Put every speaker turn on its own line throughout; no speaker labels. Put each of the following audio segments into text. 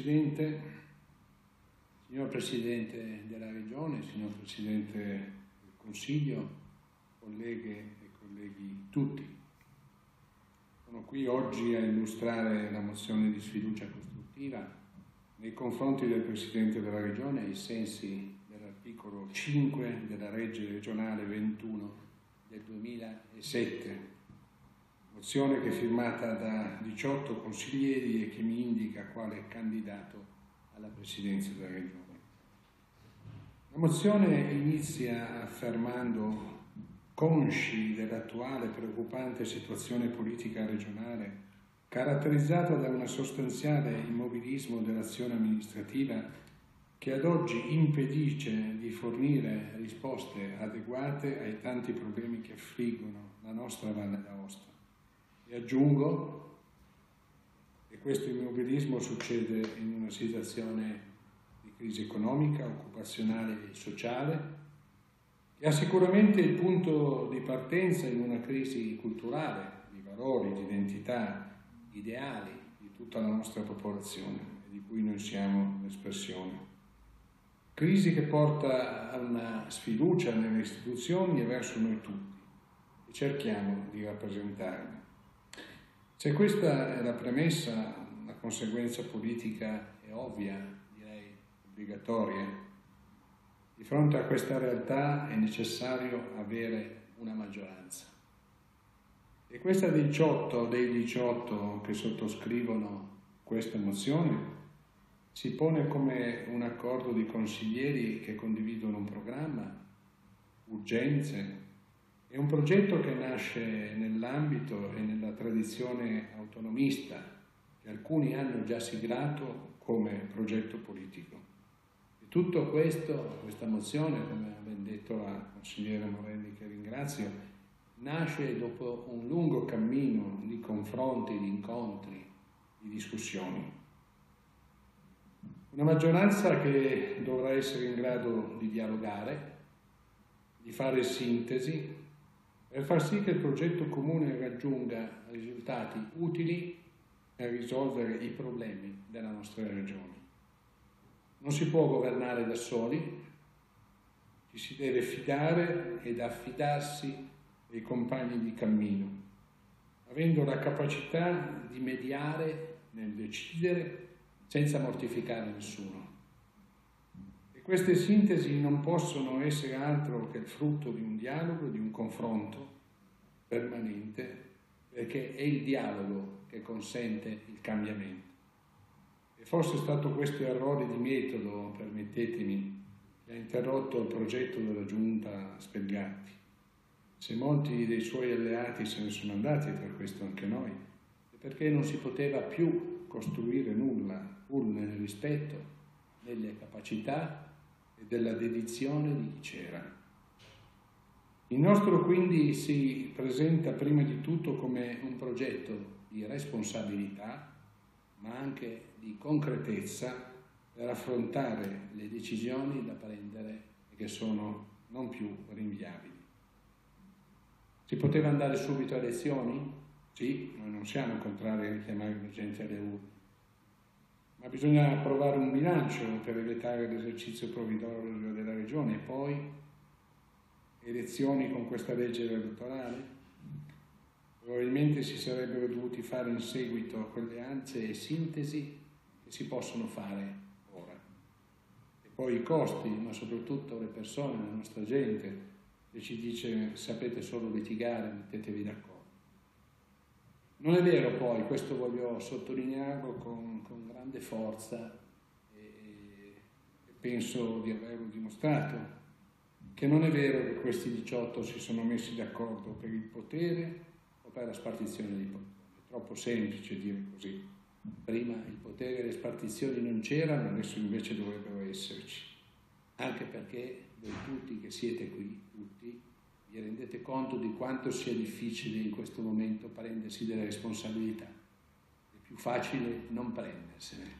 Presidente, signor Presidente della Regione, signor Presidente del Consiglio, colleghe e colleghi tutti. Sono qui oggi a illustrare la mozione di sfiducia costruttiva nei confronti del Presidente della Regione ai sensi dell'articolo 5 della legge regionale 21 del 2007. Mozione che è firmata da 18 consiglieri e che mi indica quale candidato alla Presidenza della Regione. La mozione inizia affermando: consci dell'attuale preoccupante situazione politica regionale, caratterizzata da un sostanziale immobilismo dell'azione amministrativa che ad oggi impedisce di fornire risposte adeguate ai tanti problemi che affliggono la nostra Valle d'Aosta. E aggiungo che questo immobilismo succede in una situazione di crisi economica, occupazionale e sociale, che ha sicuramente il punto di partenza in una crisi culturale, di valori, di identità, ideali di tutta la nostra popolazione e di cui noi siamo l'espressione. Crisi che porta a una sfiducia nelle istituzioni e verso noi tutti e cerchiamo di rappresentarne. Se questa è la premessa, la conseguenza politica è ovvia, direi obbligatoria. Di fronte a questa realtà è necessario avere una maggioranza. E questa dei 18 che sottoscrivono questa mozione si pone come un accordo di consiglieri che condividono un programma, urgenze e un progetto che nasce nell'ambito e nella tradizione autonomista che alcuni hanno già siglato come progetto politico. E tutto questo, questa mozione, come ha ben detto la consigliera Morelli, che ringrazio, nasce dopo un lungo cammino di confronti, di incontri, di discussioni. Una maggioranza che dovrà essere in grado di dialogare, di fare sintesi, per far sì che il progetto comune raggiunga risultati utili a risolvere i problemi della nostra regione. Non si può governare da soli, ci si deve fidare ed affidarsi ai compagni di cammino, avendo la capacità di mediare nel decidere senza mortificare nessuno. E queste sintesi non possono essere altro che il frutto di un dialogo, di un confronto permanente, perché è il dialogo che consente il cambiamento. E forse è stato questo errore di metodo, permettetemi, che ha interrotto il progetto della giunta Spelgatti. Se molti dei suoi alleati se ne sono andati, e tra questo anche noi, è perché non si poteva più costruire nulla, pur nel rispetto delle capacità e della dedizione di chi c'era. Il nostro quindi si presenta prima di tutto come un progetto di responsabilità, ma anche di concretezza per affrontare le decisioni da prendere e che sono non più rinviabili. Si poteva andare subito a elezioni? Sì, noi non siamo contrari a richiamare la gente alle urne, ma bisogna approvare un bilancio per evitare l'esercizio provvisorio della Regione e poi elezioni con questa legge elettorale. Probabilmente si sarebbero dovuti fare in seguito a quelle alleanze e sintesi che si possono fare ora. E poi i costi, ma soprattutto le persone, la nostra gente, che ci dice sapete solo litigare, mettetevi d'accordo. Non è vero poi, questo voglio sottolinearlo con grande forza e penso di averlo dimostrato, che non è vero che questi 18 si sono messi d'accordo per il potere o per la spartizione dei poteri. È troppo semplice dire così. Prima il potere e le spartizioni non c'erano, adesso invece dovrebbero esserci. Anche perché voi tutti che siete qui, tutti, vi rendete conto di quanto sia difficile in questo momento prendersi delle responsabilità. È più facile non prendersene.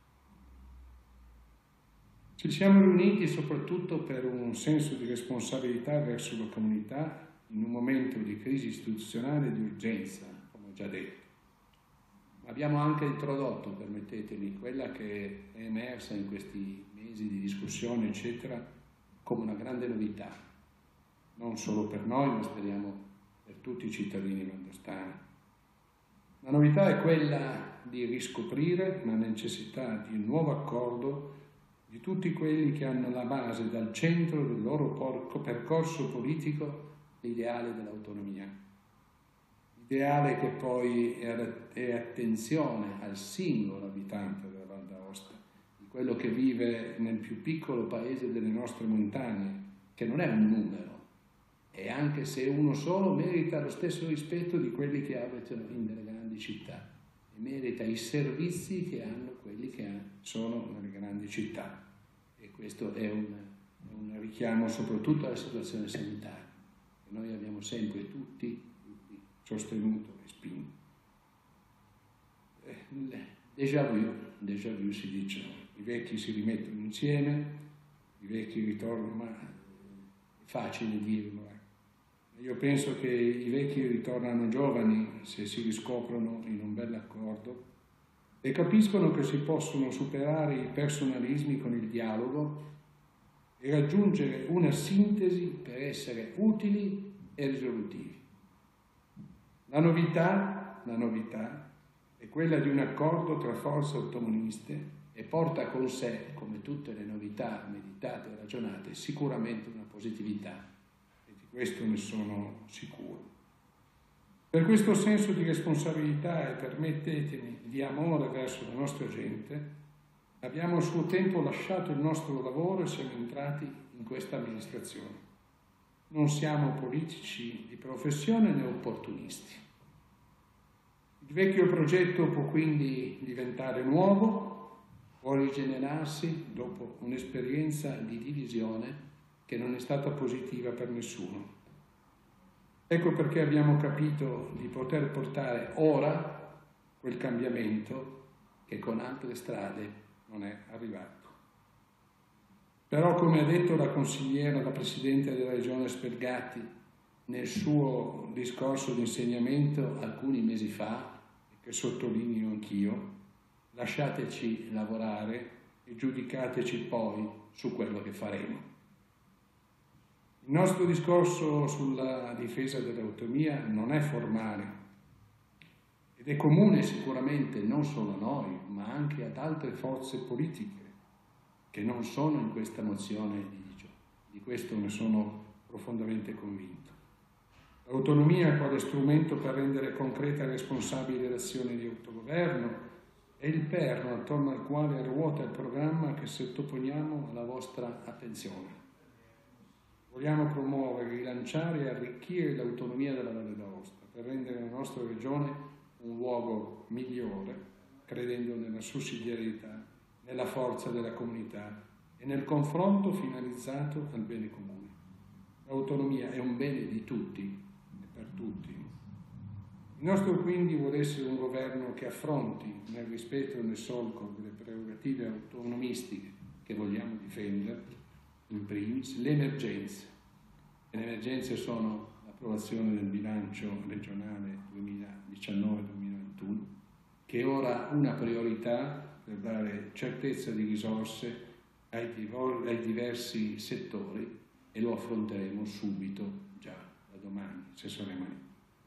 Ci siamo riuniti soprattutto per un senso di responsabilità verso la comunità in un momento di crisi istituzionale e di urgenza, come ho già detto. abbiamo anche introdotto, permettetemi, quella che è emersa in questi mesi di discussione, eccetera, come una grande novità, non solo per noi, ma speriamo per tutti i cittadini valdostani. La novità è quella di riscoprire la necessità di un nuovo accordo di tutti quelli che hanno alla base, dal centro del loro percorso politico, l'ideale dell'autonomia. Ideale che poi è attenzione al singolo abitante della Val d'Aosta, di quello che vive nel più piccolo paese delle nostre montagne, che non è un numero, e anche se uno solo merita lo stesso rispetto di quelli che abitano in delle grandi città, e merita i servizi che hanno quelli che sono nelle grandi città. E questo è un richiamo soprattutto alla situazione sanitaria, che noi abbiamo sempre tutti sostenuto e spinto. Déjà vu si dice, i vecchi si rimettono insieme, i vecchi ritornano, ma è facile dirlo. Io penso che i vecchi ritornano giovani se si riscoprono in un bell'accordo e capiscono che si possono superare i personalismi con il dialogo e raggiungere una sintesi per essere utili e risolutivi. La novità è quella di un accordo tra forze autonomiste e porta con sé, come tutte le novità meditate e ragionate, sicuramente una positività, e di questo ne sono sicuro. Per questo senso di responsabilità e, permettetemi, di amore verso la nostra gente, abbiamo a suo tempo lasciato il nostro lavoro e siamo entrati in questa amministrazione. Non siamo politici di professione né opportunisti. Il vecchio progetto può quindi diventare nuovo, può rigenerarsi dopo un'esperienza di divisione che non è stata positiva per nessuno. Ecco perché abbiamo capito di poter portare ora quel cambiamento che con altre strade non è arrivato. Però, come ha detto la consigliera, la Presidente della Regione Spelgatti, nel suo discorso di insegnamento alcuni mesi fa, che sottolineo anch'io, lasciateci lavorare e giudicateci poi su quello che faremo. Il nostro discorso sulla difesa dell'autonomia non è formale ed è comune sicuramente non solo a noi, ma anche ad altre forze politiche che non sono in questa mozione di questo ne sono profondamente convinto. L'autonomia quale strumento per rendere concreta e responsabile l'azione di autogoverno è il perno attorno al quale ruota il programma che sottoponiamo alla vostra attenzione. Vogliamo promuovere, rilanciare e arricchire l'autonomia della Valle d'Aosta per rendere la nostra regione un luogo migliore, credendo nella sussidiarietà, nella forza della comunità e nel confronto finalizzato al bene comune. L'autonomia è un bene di tutti e per tutti. Il nostro quindi vuole essere un governo che affronti, nel rispetto e nel solco delle prerogative autonomistiche che vogliamo difendere, in primis, le emergenze. E le emergenze sono l'approvazione del bilancio regionale 2019-2021, che è ora una priorità per dare certezza di risorse ai diversi settori, e lo affronteremo subito, già da domani, se saremo lì.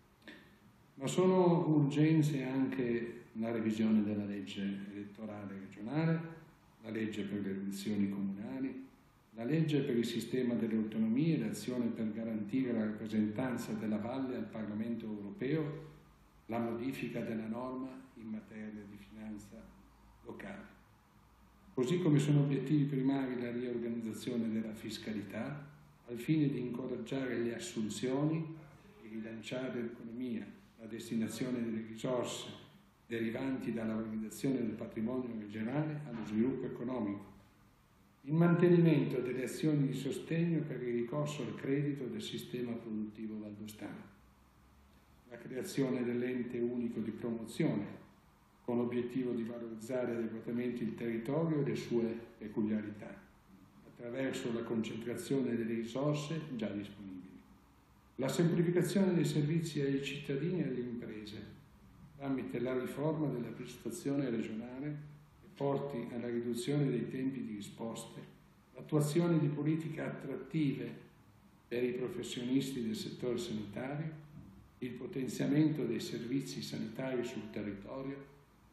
Ma sono urgenze anche la revisione della legge elettorale regionale, la legge per le elezioni comunali, la legge per il sistema delle autonomie e l'azione per garantire la rappresentanza della Valle al Parlamento europeo, la modifica della norma in materia di finanza locale. Così come sono obiettivi primari la riorganizzazione della fiscalità al fine di incoraggiare le assunzioni e rilanciare l'economia, la destinazione delle risorse derivanti dalla valorizzazione del patrimonio regionale allo sviluppo economico, il mantenimento delle azioni di sostegno per il ricorso al credito del sistema produttivo valdostano, la creazione dell'ente unico di promozione con l'obiettivo di valorizzare adeguatamente il territorio e le sue peculiarità attraverso la concentrazione delle risorse già disponibili, la semplificazione dei servizi ai cittadini e alle imprese, tramite la riforma della prestazione regionale che porti alla riduzione dei tempi di risposte, l'attuazione di politiche attrattive per i professionisti del settore sanitario, il potenziamento dei servizi sanitari sul territorio,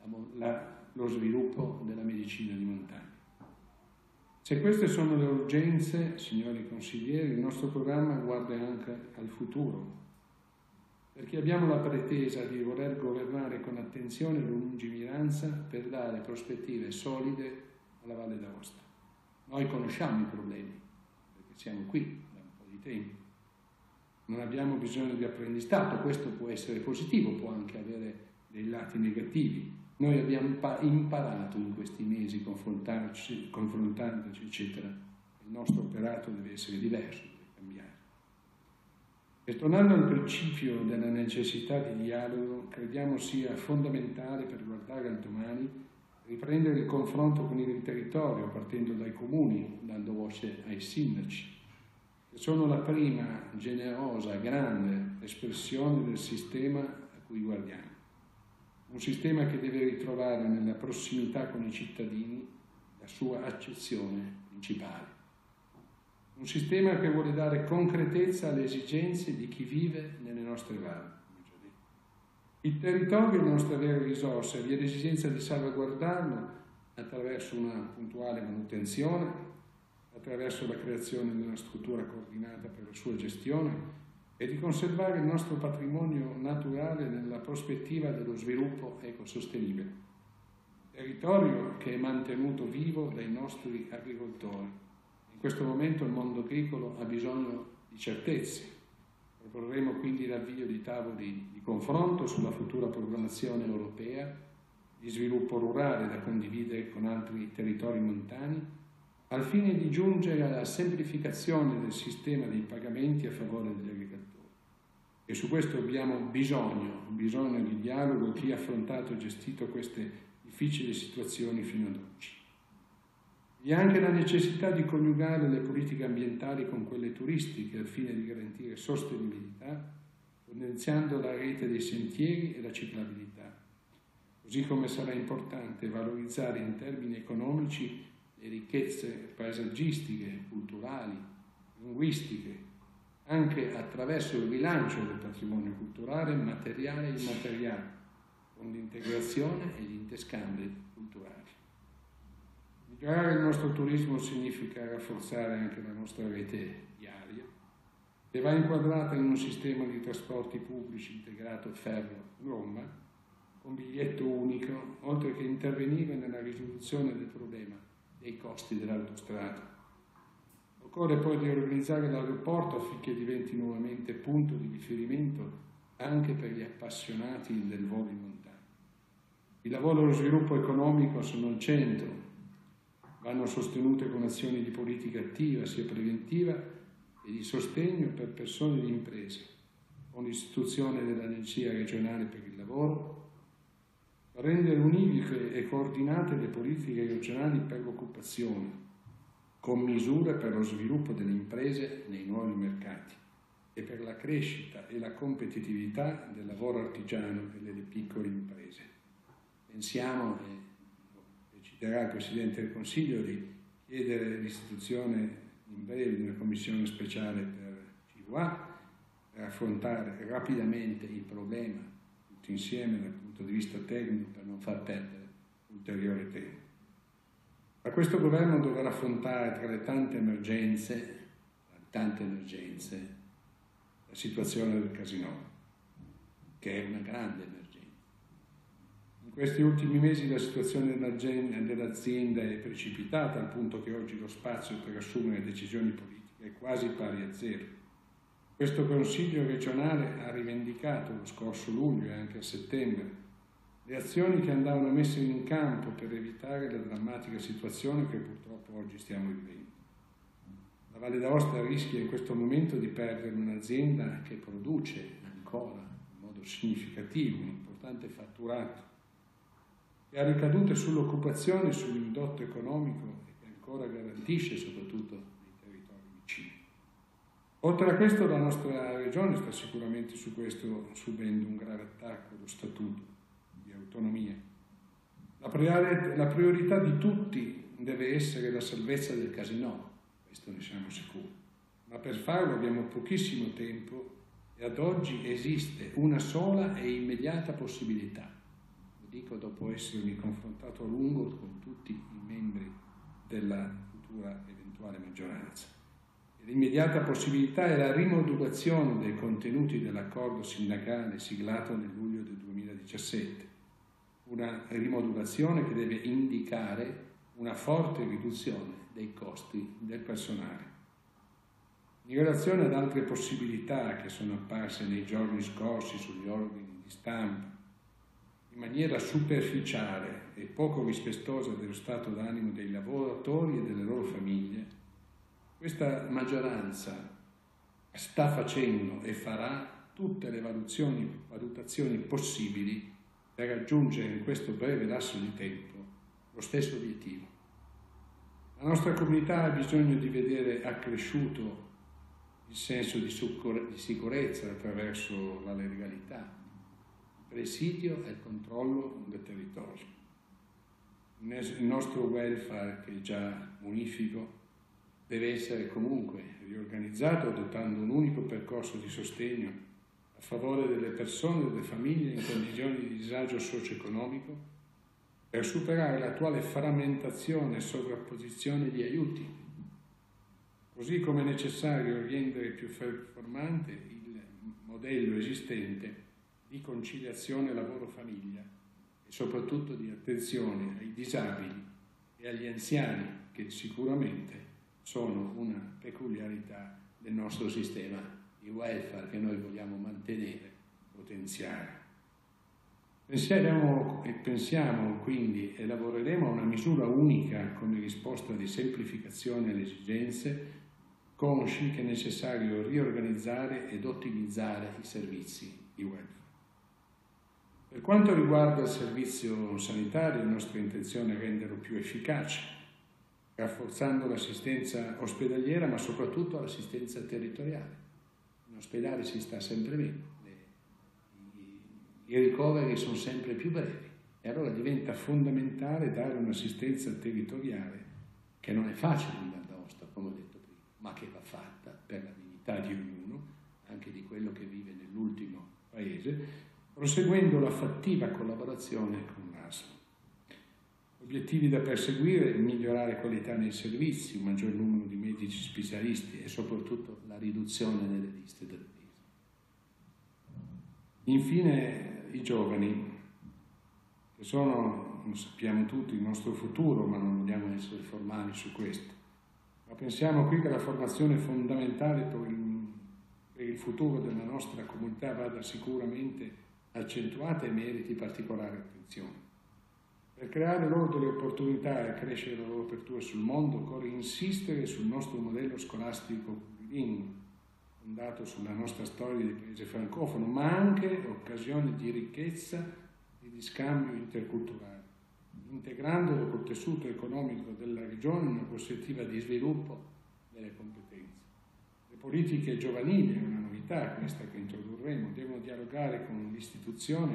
lo sviluppo della medicina di montagna. Se queste sono le urgenze, signori consiglieri, il nostro programma guarda anche al futuro, perché abbiamo la pretesa di voler governare con attenzione e lungimiranza per dare prospettive solide alla Valle d'Aosta. Noi conosciamo i problemi, perché siamo qui da un po' di tempo. Non abbiamo bisogno di apprendistato, questo può essere positivo, può anche avere dei lati negativi. Noi abbiamo imparato in questi mesi, confrontandoci, eccetera. Il nostro operato deve essere diverso, deve cambiare. E tornando al principio della necessità di dialogo, crediamo sia fondamentale per guardare al domani riprendere il confronto con il territorio, partendo dai comuni, dando voce ai sindaci, che sono la prima generosa, grande espressione del sistema a cui guardiamo. Un sistema che deve ritrovare nella prossimità con i cittadini la sua accezione principale. Un sistema che vuole dare concretezza alle esigenze di chi vive nelle nostre valli. Il territorio è la nostra vera risorsa e vi è l'esigenza di salvaguardarlo attraverso una puntuale manutenzione, attraverso la creazione di una struttura coordinata per la sua gestione e di conservare il nostro patrimonio naturale nella prospettiva dello sviluppo ecosostenibile. Territorio che è mantenuto vivo dai nostri agricoltori. In questo momento il mondo agricolo ha bisogno di certezze. Proporremo quindi l'avvio di tavoli di confronto sulla futura programmazione europea di sviluppo rurale da condividere con altri territori montani, al fine di giungere alla semplificazione del sistema dei pagamenti a favore degli agricoltori. E su questo abbiamo bisogno di dialogo chi ha affrontato e gestito queste difficili situazioni fino ad oggi. Vi è anche la necessità di coniugare le politiche ambientali con quelle turistiche al fine di garantire sostenibilità, potenziando la rete dei sentieri e la ciclabilità. Così come sarà importante valorizzare in termini economici le ricchezze paesaggistiche, culturali, linguistiche, anche attraverso il rilancio del patrimonio culturale, materiale e immateriale, con l'integrazione e gli interscambi culturali. Migliorare il nostro turismo significa rafforzare anche la nostra rete viaria, che va inquadrata in un sistema di trasporti pubblici integrato ferro-gomma, con biglietto unico, oltre che intervenire nella risoluzione del problema dei costi dell'autostrada. Occorre poi riorganizzare l'aeroporto affinché diventi nuovamente punto di riferimento anche per gli appassionati del volo in montagna. Il lavoro e lo sviluppo economico sono al centro, vanno sostenute con azioni di politica attiva, sia preventiva e di sostegno per persone e imprese, con l'istituzione dell'Agenzia regionale per il lavoro, rendere univoche e coordinate le politiche regionali per l'occupazione, con misure per lo sviluppo delle imprese nei nuovi mercati e per la crescita e la competitività del lavoro artigiano e delle piccole imprese. Pensiamo, e citerà il Presidente del Consiglio, di chiedere l'istituzione in breve di una commissione speciale per CVA per affrontare rapidamente il problema tutti insieme dal punto di vista tecnico per non far perdere ulteriore tempo. Ma questo governo dovrà affrontare tra le tante emergenze, la situazione del Casinò, che è una grande emergenza. In questi ultimi mesi la situazione dell'azienda è precipitata al punto che oggi lo spazio per assumere decisioni politiche è quasi pari a zero. Questo Consiglio regionale ha rivendicato lo scorso luglio e anche a settembre le azioni che andavano messe in campo per evitare la drammatica situazione che purtroppo oggi stiamo vivendo. La Valle d'Aosta rischia in questo momento di perdere un'azienda che produce ancora in modo significativo un importante fatturato, che ha ricadute sull'occupazione e sull'indotto economico e che ancora garantisce soprattutto nei territori vicini. Oltre a questo, la nostra regione sta sicuramente su questo subendo un grave attacco allo statuto, autonomie. La priorità di tutti deve essere la salvezza del casinò, questo ne siamo sicuri, ma per farlo abbiamo pochissimo tempo e ad oggi esiste una sola e immediata possibilità. Lo dico dopo essermi confrontato a lungo con tutti i membri della futura eventuale maggioranza. L'immediata possibilità è la rimodulazione dei contenuti dell'accordo sindacale siglato nel luglio del 2017, una rimodulazione che deve indicare una forte riduzione dei costi del personale. In relazione ad altre possibilità che sono apparse nei giorni scorsi sugli organi di stampa, in maniera superficiale e poco rispettosa dello stato d'animo dei lavoratori e delle loro famiglie, questa maggioranza sta facendo e farà tutte le valutazioni possibili per raggiungere in questo breve lasso di tempo lo stesso obiettivo. La nostra comunità ha bisogno di vedere accresciuto il senso di sicurezza attraverso la legalità, il presidio e il controllo del territorio. Il nostro welfare, che è già unifico, deve essere comunque riorganizzato adottando un unico percorso di sostegno a favore delle persone e delle famiglie in condizioni di disagio socio-economico per superare l'attuale frammentazione e sovrapposizione di aiuti, così come è necessario rendere più performante il modello esistente di conciliazione lavoro-famiglia e soprattutto di attenzione ai disabili e agli anziani, che sicuramente sono una peculiarità del nostro sistema di welfare che noi vogliamo mantenere, potenziare. Pensiamo quindi e lavoreremo a una misura unica come risposta di semplificazione alle esigenze, consci che è necessario riorganizzare ed ottimizzare i servizi di welfare. Per quanto riguarda il servizio sanitario, la nostra intenzione è renderlo più efficace, rafforzando l'assistenza ospedaliera, ma soprattutto l'assistenza territoriale. In ospedale si sta sempre meno, i ricoveri sono sempre più brevi e allora diventa fondamentale dare un'assistenza territoriale che non è facile in Val d'Aosta, come ho detto prima, ma che va fatta per la dignità di ognuno, anche di quello che vive nell'ultimo paese, proseguendo la fattiva collaborazione con l'ASL. Obiettivi da perseguire: migliorare qualità nei servizi, un maggior numero di medici specialisti e soprattutto la riduzione delle liste d'attesa. Infine, i giovani, che sono, lo sappiamo tutti, il nostro futuro, ma non vogliamo essere formali su questo. Ma pensiamo qui che la formazione fondamentale per il futuro della nostra comunità vada sicuramente accentuata e meriti particolare attenzione. Per creare loro delle opportunità e accrescere la loro apertura sul mondo, occorre insistere sul nostro modello scolastico plurilingue, fondato sulla nostra storia di paese francofono, ma anche occasione di ricchezza e di scambio interculturale, integrandolo col tessuto economico della regione in una prospettiva di sviluppo delle competenze. Le politiche giovanili, è una novità questa che introdurremo, devono dialogare con l'istruzione,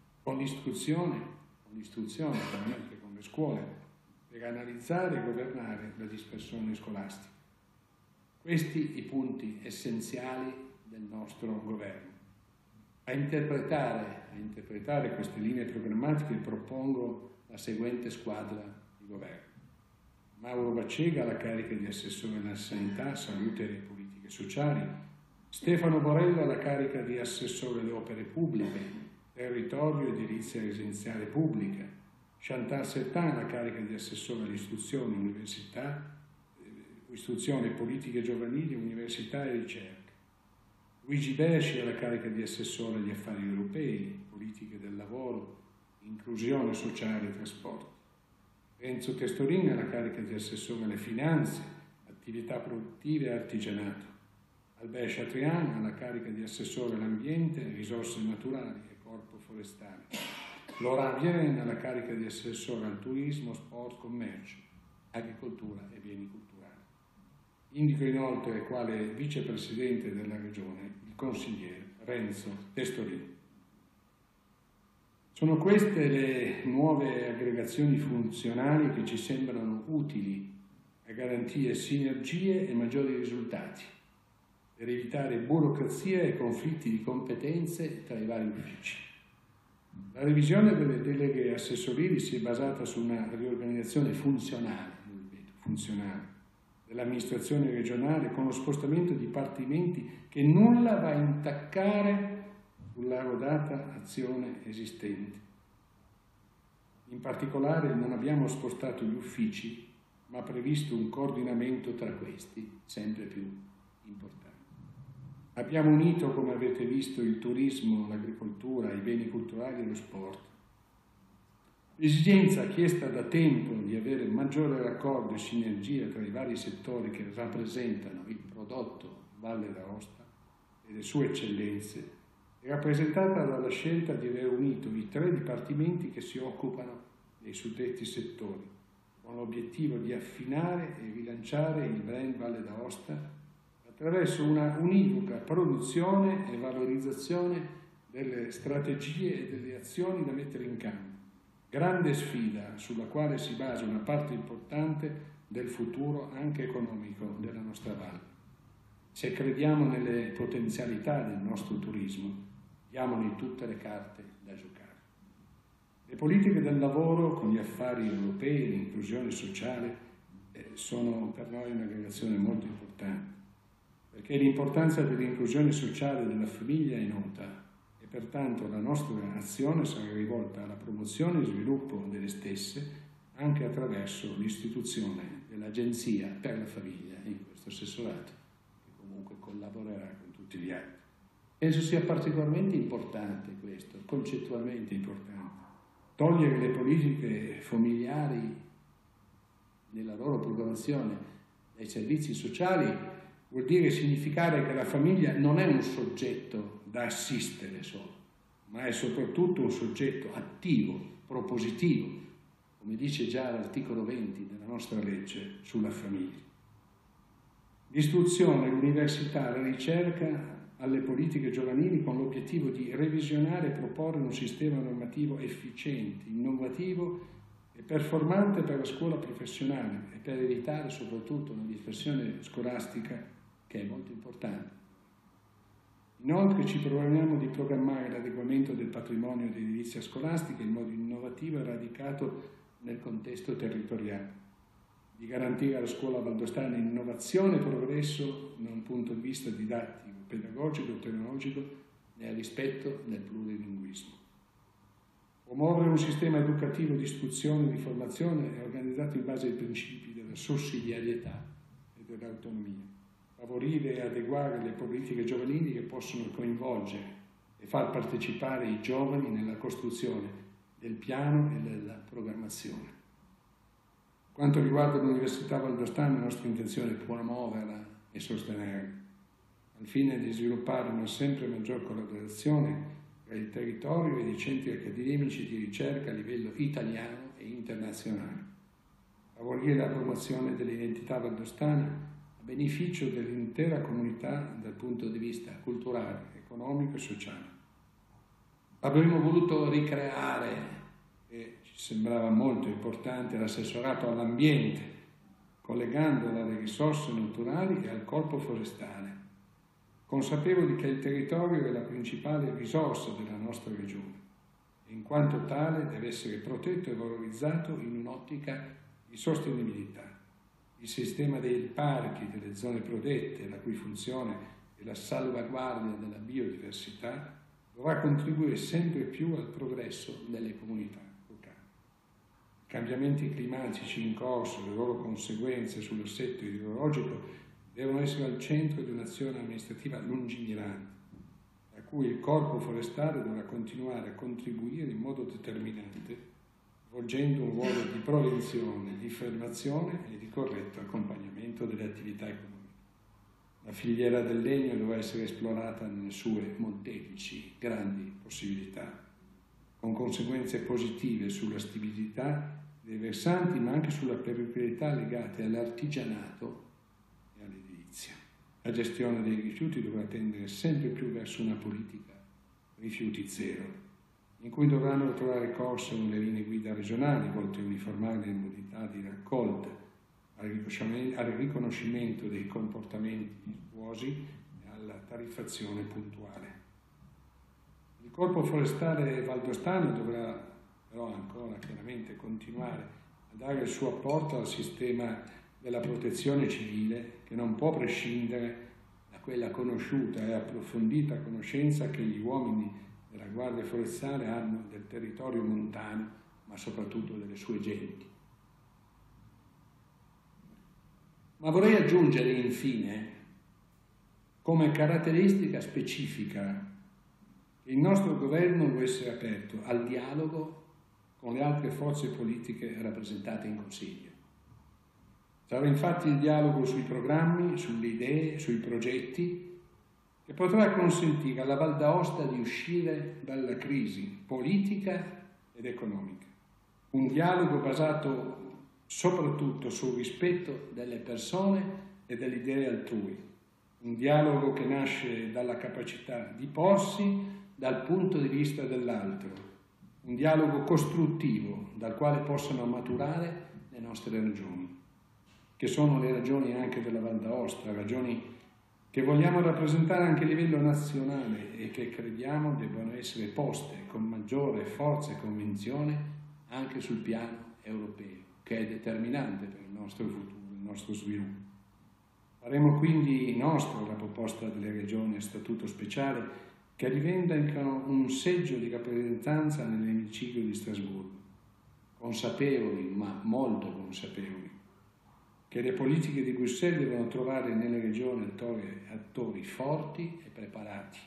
anche con le scuole, per analizzare e governare la dispersione scolastica. Questi i punti essenziali del nostro governo. A interpretare queste linee programmatiche propongo la seguente squadra di governo. Mauro Baccega alla carica di assessore alla sanità, salute e politiche sociali, Stefano Borella alla carica di assessore alle opere pubbliche, territorio e edilizia residenziale pubblica, Chantal Settan alla carica di assessore all'istruzione, università, istruzione, politiche giovanili, università e ricerca, Luigi Besci alla carica di assessore agli affari europei, politiche del lavoro, inclusione sociale e trasporti, Renzo Testorini alla carica di assessore alle finanze, attività produttive e artigianato, Albert Chatrian alla carica di assessore all'ambiente, risorse naturali e corpo forestale, Laurent Vienne alla carica di assessore al turismo, sport, commercio, agricoltura e beni culturali. Indico inoltre quale vicepresidente della regione il consigliere Renzo Testorini. Sono queste le nuove aggregazioni funzionali che ci sembrano utili a garantire sinergie e maggiori risultati, per evitare burocrazia e conflitti di competenze tra i vari uffici. La revisione delle deleghe assessorili si è basata su una riorganizzazione funzionale dell'amministrazione regionale con lo spostamento di dipartimenti che nulla va a intaccare sulla rodata azione esistente. In particolare non abbiamo spostato gli uffici, ma previsto un coordinamento tra questi sempre più importante. Abbiamo unito, come avete visto, il turismo, l'agricoltura, i beni culturali e lo sport. L'esigenza chiesta da tempo di avere maggiore raccordo e sinergia tra i vari settori che rappresentano il prodotto Valle d'Aosta e le sue eccellenze è rappresentata dalla scelta di aver unito i 3 dipartimenti che si occupano dei suddetti settori, con l'obiettivo di affinare e rilanciare il brand Valle d'Aosta attraverso una univoca produzione e valorizzazione delle strategie e delle azioni da mettere in campo. Grande sfida sulla quale si basa una parte importante del futuro anche economico della nostra valle. Se crediamo nelle potenzialità del nostro turismo, diamogli tutte le carte da giocare. Le politiche del lavoro con gli affari europei e l'inclusione sociale sono per noi un'aggregazione molto importante, perché l'importanza dell'inclusione sociale della famiglia è nota e pertanto la nostra azione sarà rivolta alla promozione e sviluppo delle stesse anche attraverso l'istituzione dell'Agenzia per la famiglia in questo assessorato, che comunque collaborerà con tutti gli altri. Penso sia particolarmente importante questo, concettualmente importante. Togliere le politiche familiari nella loro programmazione dai servizi sociali vuol dire significare che la famiglia non è un soggetto da assistere solo, ma è soprattutto un soggetto attivo, propositivo, come dice già l'articolo 20 della nostra legge sulla famiglia. L'istruzione, l'università, la ricerca alle politiche giovanili con l'obiettivo di revisionare e proporre un sistema normativo efficiente, innovativo e performante per la scuola professionale e per evitare soprattutto una dispersione scolastica che è molto importante. Inoltre ci proponiamo di programmare l'adeguamento del patrimonio di edilizia scolastica in modo innovativo e radicato nel contesto territoriale, di garantire alla scuola valdostana innovazione e progresso da un punto di vista didattico, pedagogico e tecnologico nel rispetto del plurilinguismo. Promuovere un sistema educativo di istruzione e di formazione organizzato in base ai principi della sussidiarietà e dell'autonomia. Favorire e adeguare le politiche giovanili che possono coinvolgere e far partecipare i giovani nella costruzione del piano e della programmazione. Quanto riguarda l'Università Valdostana, la nostra intenzione è promuoverla e sostenerla, al fine di sviluppare una sempre maggior collaborazione tra il territorio ed i centri accademici di ricerca a livello italiano e internazionale. Favorire la promozione dell'identità valdostana a beneficio dell'intera comunità dal punto di vista culturale, economico e sociale. Avremmo voluto ricreare, e ci sembrava molto importante, l'assessorato all'ambiente, collegandola alle risorse naturali e al corpo forestale, consapevoli che il territorio è la principale risorsa della nostra regione e in quanto tale deve essere protetto e valorizzato in un'ottica di sostenibilità. Il sistema dei parchi, delle zone protette, la cui funzione è la salvaguardia della biodiversità, dovrà contribuire sempre più al progresso delle comunità locali. I cambiamenti climatici in corso e le loro conseguenze sull'assetto idrogeologico devono essere al centro di un'azione amministrativa lungimirante, a cui il corpo forestale dovrà continuare a contribuire in modo determinante, svolgendo un ruolo di prevenzione, di fermazione e di corretto accompagnamento delle attività economiche. La filiera del legno dovrà essere esplorata nelle sue molteplici grandi possibilità, con conseguenze positive sulla stabilità dei versanti, ma anche sulla pericolosità legate all'artigianato e all'edilizia. La gestione dei rifiuti dovrà tendere sempre più verso una politica rifiuti zero, in cui dovranno trovare corso le linee guida regionali volte a uniformare le modalità di raccolta, al riconoscimento dei comportamenti virtuosi e alla tariffazione puntuale. Il Corpo Forestale Valdostano dovrà però ancora chiaramente continuare a dare il suo apporto al sistema della protezione civile, che non può prescindere da quella conosciuta e approfondita conoscenza che gli uomini della Guardia Forestale hanno del territorio montano, ma soprattutto delle sue genti. Ma vorrei aggiungere infine, come caratteristica specifica, che il nostro governo vuole essere aperto al dialogo con le altre forze politiche rappresentate in Consiglio. Sarà infatti il dialogo sui programmi, sulle idee, sui progetti, che potrà consentire alla Val d'Aosta di uscire dalla crisi politica ed economica. Un dialogo basato soprattutto sul rispetto delle persone e delle idee altrui. Un dialogo che nasce dalla capacità di porsi dal punto di vista dell'altro. Un dialogo costruttivo dal quale possano maturare le nostre ragioni, che sono le ragioni anche della Val d'Aosta, ragioni che vogliamo rappresentare anche a livello nazionale e che crediamo debbano essere poste con maggiore forza e convinzione anche sul piano europeo, che è determinante per il nostro futuro, il nostro sviluppo. Faremo quindi nostra la proposta delle regioni a statuto speciale che rivendicano un seggio di rappresentanza nell'emiciclo di Strasburgo, consapevoli, ma molto consapevoli, che le politiche di Bruxelles devono trovare nelle regioni attori forti e preparati.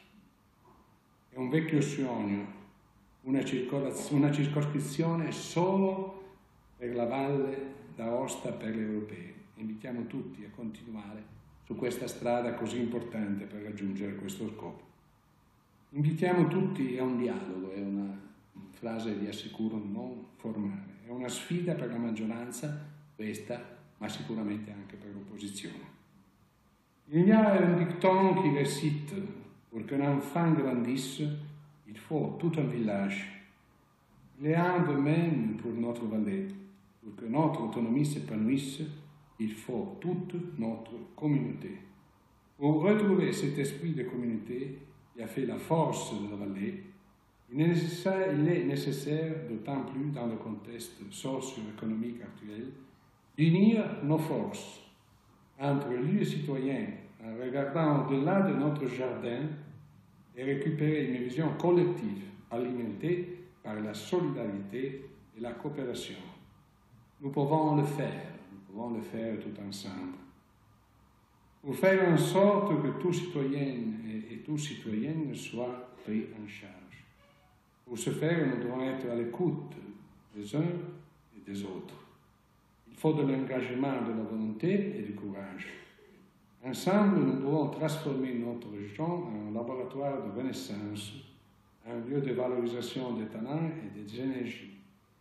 È un vecchio sogno, una circoscrizione solo per la Valle d'Aosta, per le europee. Invitiamo tutti a continuare su questa strada così importante per raggiungere questo scopo. Invitiamo tutti a un dialogo, è una frase vi assicuro non formale, è una sfida per la maggioranza questa, ma sicuramente anche per l'opposizione. Il y a un dicton qui récite: pour qu'un enfant grandisse, il faut tout un village. Il est un de même pour notre vallée. Pour que notre autonomie s'épanouisse, il faut toute notre communauté. Pour retrouver cet esprit de communauté qui a fait la force de la vallée, il est nécessaire, d'autant plus dans le contexte socio-économique actuel, d'unir nos forces entre lui et citoyens en regardant au-delà de notre jardin et récupérer une vision collective alimentée par la solidarité et la coopération. Nous pouvons le faire tout ensemble. Pour faire en sorte que tout citoyen et toute citoyenne soient pris en charge. Pour ce faire, nous devons être à l'écoute des uns et des autres. Il faut de l'engagement, de la volonté et du courage. Ensemble, nous devons transformer notre région en un laboratoire de renaissance, un lieu de valorisation des talents et des énergies.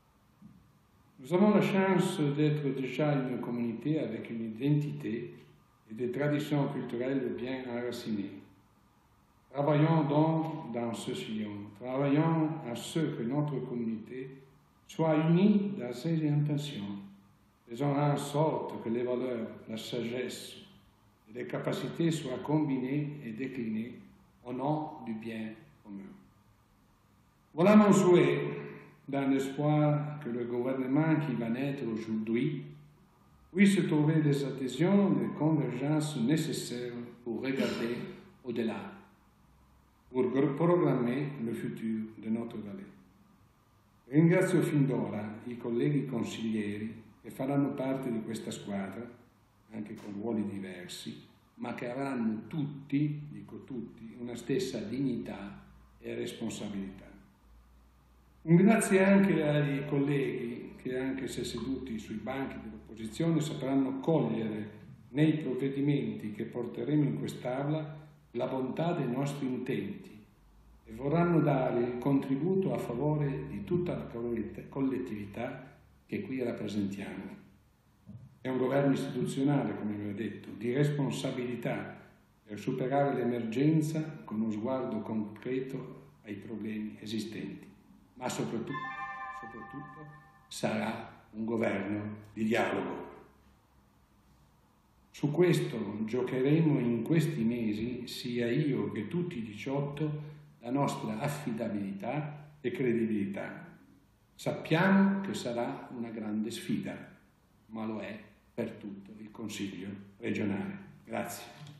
Nous avons la chance d'être déjà une communauté avec une identité et des traditions culturelles bien enracinées. Travaillons donc dans ce sillon. Travaillons à ce que notre communauté soit unie dans ses intentions. Faisons en sorte que les valeurs, la sagesse et les capacités soient combinées et déclinées au nom du bien commun. Voilà mon souhait, dans l'espoir que le gouvernement qui va naître aujourd'hui puisse trouver des adhésions, des convergences nécessaires pour regarder au-delà, pour programmer le futur de notre vallée. Ringrazio fin d'ora i colleghi consiglieri che faranno parte di questa squadra, anche con ruoli diversi, ma che avranno tutti, dico tutti, una stessa dignità e responsabilità. Un grazie anche ai colleghi che, anche se seduti sui banchi dell'opposizione, sapranno cogliere nei provvedimenti che porteremo in quest'Aula la bontà dei nostri intenti e vorranno dare il contributo a favore di tutta la collettività che qui rappresentiamo. È un governo istituzionale, come vi ho detto, di responsabilità per superare l'emergenza con uno sguardo concreto ai problemi esistenti. ma soprattutto sarà un governo di dialogo. Su questo giocheremo in questi mesi, sia io che tutti i 18, la nostra affidabilità e credibilità. Sappiamo che sarà una grande sfida, ma lo è per tutto il Consiglio regionale. Grazie.